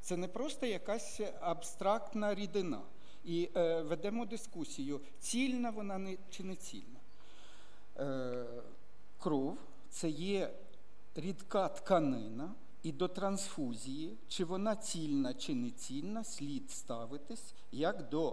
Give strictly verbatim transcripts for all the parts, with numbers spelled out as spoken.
Це не просто якась абстрактна рідина. І е, ведемо дискусію, цільна вона не, чи не цільна. Е, кров – це є рідка тканина, і до трансфузії, чи вона цільна, чи не цільна, слід ставитись як до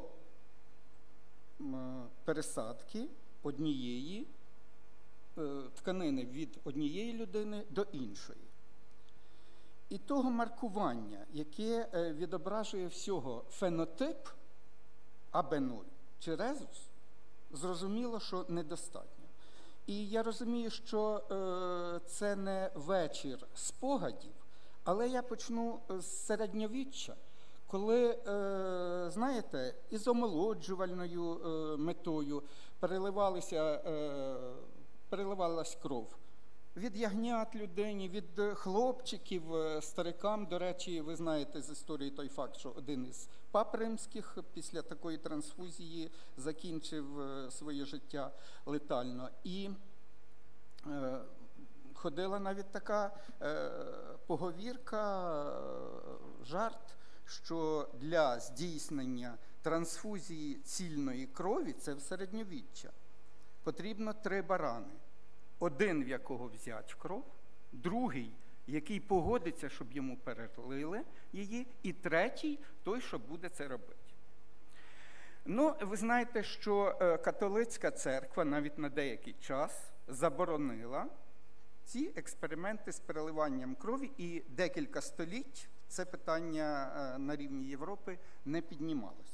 пересадки однієї е, тканини від однієї людини до іншої. І того маркування, яке е, відображує всього фенотип А Б нуль чи резус, зрозуміло, що недостатньо. І я розумію, що е, це не вечір спогадів, але я почну з середньовіччя, коли, е, знаєте, із омолоджувальною е, метою переливалися, е, переливалась кров. Від ягнят людині, від хлопчиків, старикам. До речі, ви знаєте з історії той факт, що один із пап римських після такої трансфузії закінчив своє життя летально. І е, ходила навіть така е, поговірка, е, жарт, що для здійснення трансфузії цільної крові, це в середньовіччя, потрібно три барани. Один, в якого взять кров, другий, який погодиться, щоб йому перелили її, і третій, той, що буде це робити. Ну, ви знаєте, що католицька церква навіть на деякий час заборонила ці експерименти з переливанням крові, і декілька століть це питання на рівні Європи не піднімалося.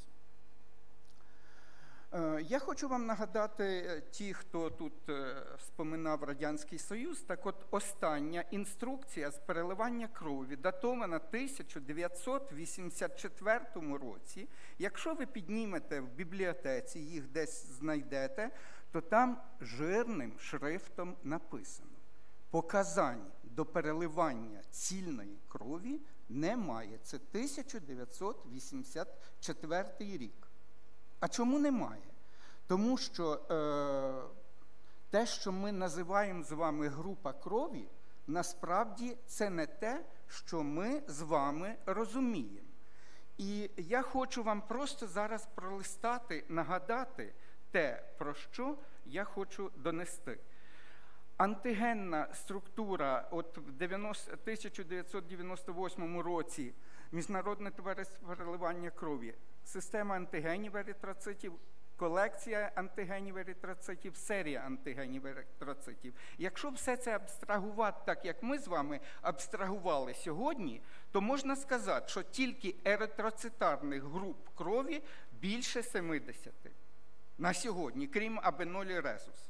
Я хочу вам нагадати, ті, хто тут споминав Радянський Союз, так от остання інструкція з переливання крові датована тисяча дев'ятсот вісімдесят четвертому році. Якщо ви піднімете в бібліотеці, їх десь знайдете, то там жирним шрифтом написано: показань до переливання цільної крові немає. Це тисяча дев'ятсот вісімдесят четвертий рік. А чому немає? Тому що е, те, що ми називаємо з вами група крові, насправді це не те, що ми з вами розуміємо. І я хочу вам просто зараз пролистати, нагадати те, про що я хочу донести. Антигенна структура, от в тисяча дев'ятсот дев'яносто восьмому році Міжнародне товариство переливання крові, система антигенів еритроцитів, колекція антигенів еритроцитів, серія антигенів еритроцитів. Якщо все це абстрагувати так, як ми з вами абстрагували сьогодні, то можна сказати, що тільки еритроцитарних груп крові більше семидесяти на сьогодні, крім А Б нуль і резус.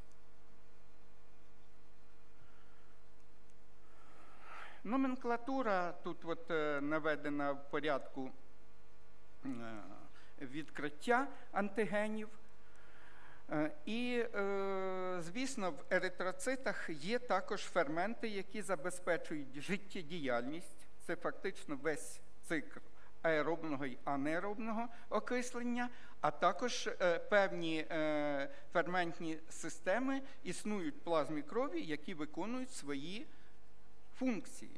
Номенклатура тут от наведена в порядку відкриття антигенів. І, звісно, в еритроцитах є також ферменти, які забезпечують життєдіяльність. Це фактично весь цикл аеробного і анеробного окислення, а також певні ферментні системи існують в плазмі крові, які виконують свої функції.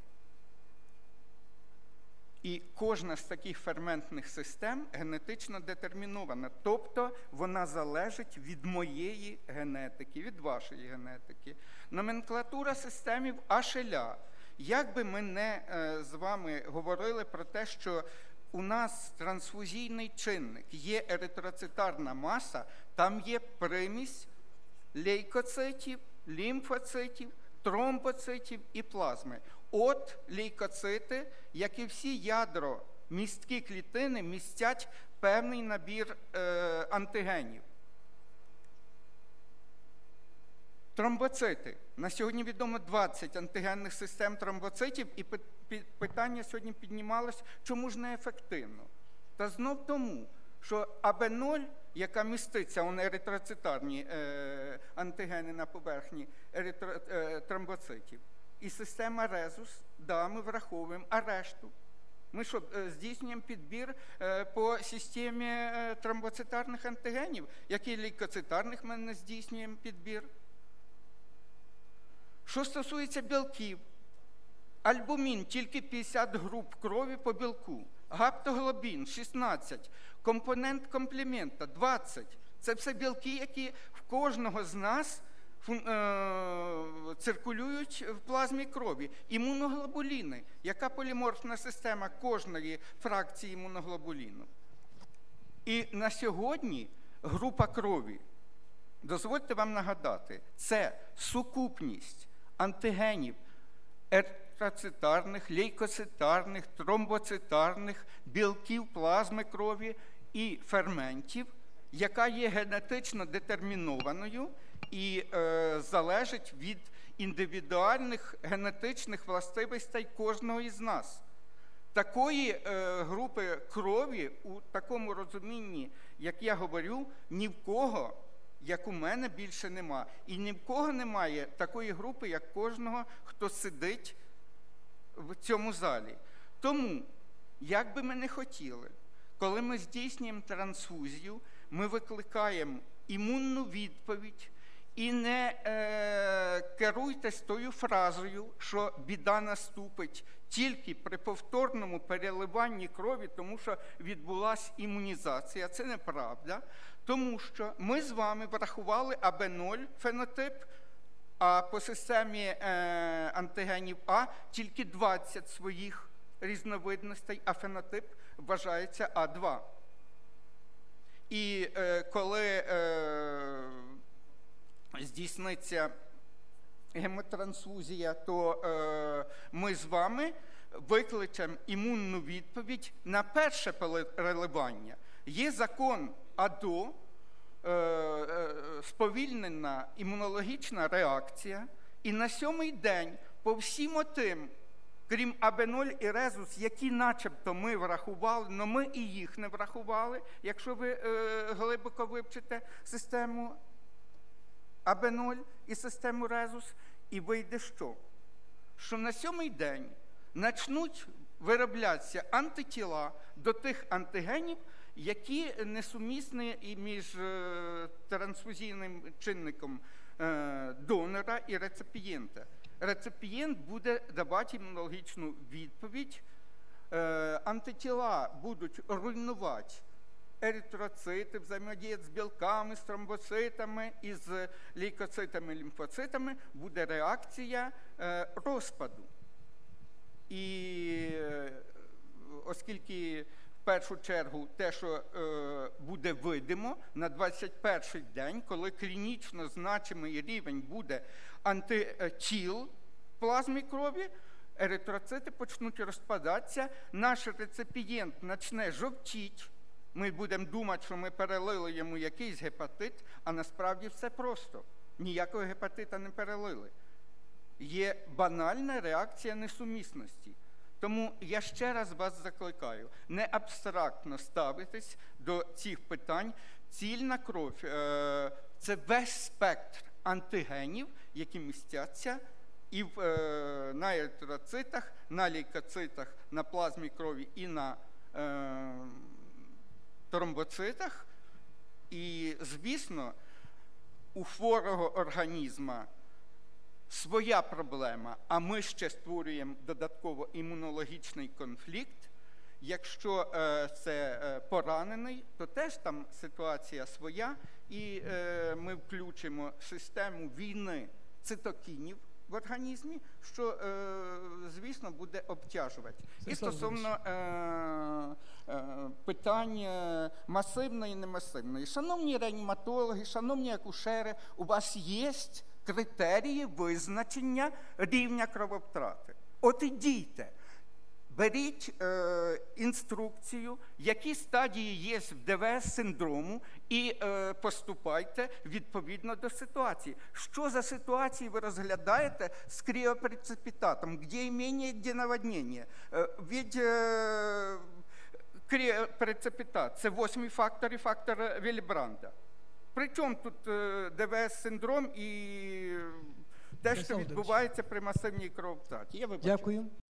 І кожна з таких ферментних систем генетично детермінована, тобто вона залежить від моєї генетики, від вашої генетики. Номенклатура системів Ашеля. Як би ми не з вами говорили про те, що у нас трансфузійний чинник, є еритроцитарна маса, там є примісь лейкоцитів, лімфоцитів, тромбоцитів і плазми. От лейкоцити, як і всі ядромісткі клітини, містять певний набір е, антигенів. Тромбоцити. На сьогодні відомо двадцять антигенних систем тромбоцитів, і питання сьогодні піднімалось, чому ж не ефективно? Та знов тому, що А Б нуль, яка міститься, у еритроцитарні е, антигени на поверхні еритро, е, тромбоцитів, і система резус, да, ми враховуємо, а решту? Ми що, здійснюємо підбір е, по системі е, тромбоцитарних антигенів, як і лейкоцитарних ми не здійснюємо підбір? Що стосується білків, альбумін – тільки п'ятдесят груп крові по білку, гаптоглобін – шістнадцять, компонент комплемента – двадцять. Це все білки, які в кожного з нас циркулюють в плазмі крові. Імуноглобуліни. Яка поліморфна система кожної фракції імуноглобуліну? І на сьогодні група крові, дозвольте вам нагадати, це сукупність антигенів еритроцитарних, лейкоцитарних, тромбоцитарних, білків плазми крові і ферментів, яка є генетично детермінованою і е, залежить від індивідуальних генетичних властивостей кожного із нас. Такої е, групи крові у такому розумінні, як я говорю, ні в кого, як у мене, більше нема. І ні в кого немає такої групи, як кожного, хто сидить в цьому залі. Тому, як би ми не хотіли, коли ми здійснюємо трансфузію, ми викликаємо імунну відповідь і не е, керуйтесь тою фразою, що біда наступить тільки при повторному переливанні крові, тому що відбулася імунізація. Це неправда, тому що ми з вами врахували А Б нуль фенотип, а по системі е, антигенів А тільки двадцять своїх різновидностей, а фенотип вважається А два. І е, коли е, здійсниться гемотрансфузія, то е, ми з вами викличемо імунну відповідь на перше переливання. Є закон АДО, е, е, сповільнена імунологічна реакція, і на сьомий день по всім отим, крім А Б нуль і резус, які начебто ми врахували, але ми і їх не врахували, якщо ви е, глибоко вивчите систему А Б нуль і систему резус, і вийде що? Що на сьомий день почнуть вироблятися антитіла до тих антигенів, які несумісні і між е, трансфузійним чинником е, донора і реципієнта. Реципієнт буде давати імунологічну відповідь, е, антитіла будуть руйнувати еритроцити, взаємодіяти з білками, з тромбоцитами і з лейкоцитами, лімфоцитами, буде реакція е, розпаду. І е, оскільки в першу чергу те, що е, буде видимо на двадцять перший день, коли клінічно значимий рівень буде антитіл в плазмі крові, еритроцити почнуть розпадатися, наш реципієнт почне жовтіти, ми будемо думати, що ми перелили йому якийсь гепатит, а насправді все просто. Ніякого гепатита не перелили. Є банальна реакція несумісності. Тому я ще раз вас закликаю не абстрактно ставитись до цих питань. Цільна кров – це весь спектр антигенів, які містяться і в, е, на еритроцитах, на лейкоцитах, на плазмі крові і на е, тромбоцитах. І, звісно, у хворого організма своя проблема, а ми ще створюємо додатково імунологічний конфлікт. Якщо е, це е, поранений, то теж там ситуація своя, і е, ми включимо систему війни цитокінів в організмі, що, е, звісно, буде обтяжувати. І стосовно е, е, питань масивної і немасивної. Шановні реаніматологи, шановні акушери, у вас є критерії визначення рівня крововтрати. От і дійте. Беріть е, інструкцію, які стадії є в Д В С-синдрому, і е, поступайте відповідно до ситуації. Що за ситуації ви розглядаєте з кріопреципітатом? Де імення, де наводнення? Е, від е, кріопреципітат – це восьмий фактор і фактор Вільбранда. Причому тут е, Д В С-синдром і те, що відбувається при масивній крововтраті? Дякую.